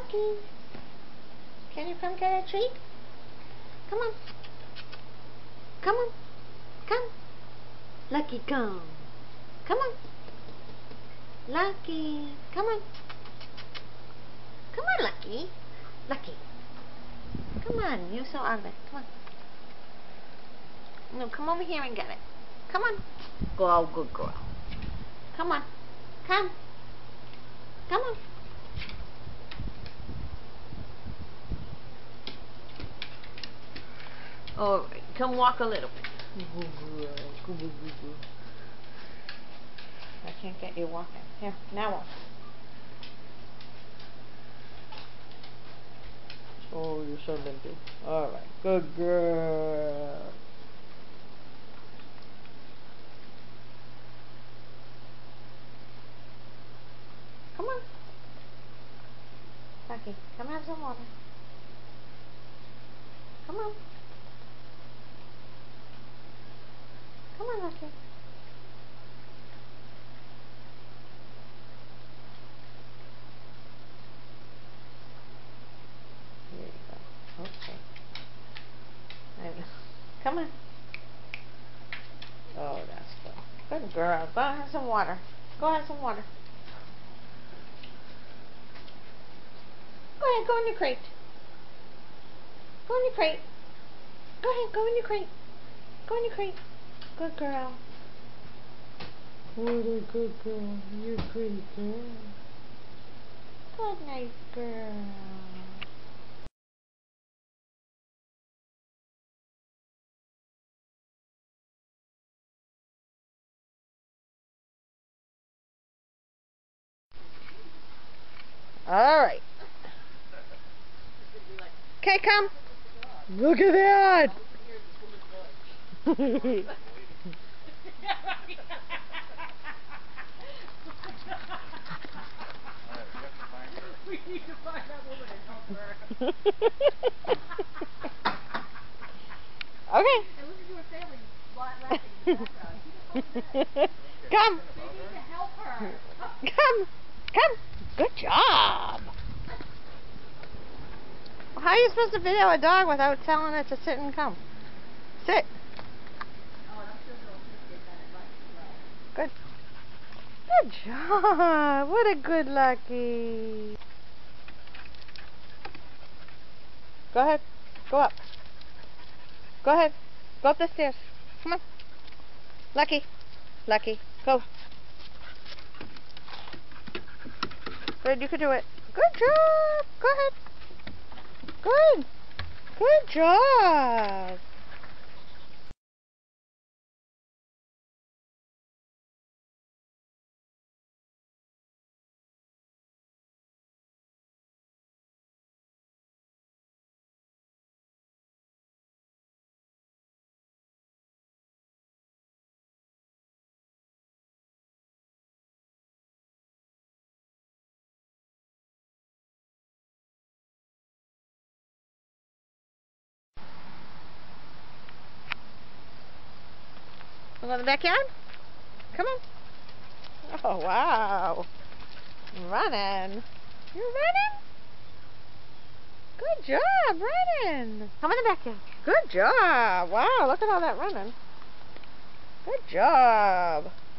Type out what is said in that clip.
Lucky? Can you come get a treat? Come on. Come on. Come. Lucky, come. Come on. Lucky. Come on. Come on, Lucky. Lucky. Come on. You're so ugly. Come on. No, come over here and get it. Come on. Go, good girl. Come on. Come. Come on. All right. Come walk a little bit. I can't get you walking. Here, now walk. Oh, you're so limpy. All right. Good girl. Come on. Lucky, come have some water. Come on. Come on, Lucky. There you go. Okay. Come on. Oh, that's good. Good girl. Go have some water. Go have some water. Go ahead, go in your crate. Go in your crate. Go ahead, go in your crate. Go in your crate. Good girl. What a good girl. You're a pretty girl. Good nice girl. Alright. Okay, come. Look at that. We need to find that woman and help her. Okay. And listen to her family laughing in the background. Come. They need to help her. Come. Come. Good job. How are you supposed to video a dog without telling it to sit and come? Sit. Oh, I'm sure they'll appreciate that much. Good. Good job. What a good Lucky. Go ahead. Go up. Go ahead. Go up the stairs. Come on. Lucky. Lucky. Go. Good. You can do it. Good job. Go ahead. Good. Good job. Go in the backyard? Come on. Oh, wow. Running. You're running? Good job, running. Come in the backyard. Good job. Wow, look at all that running. Good job.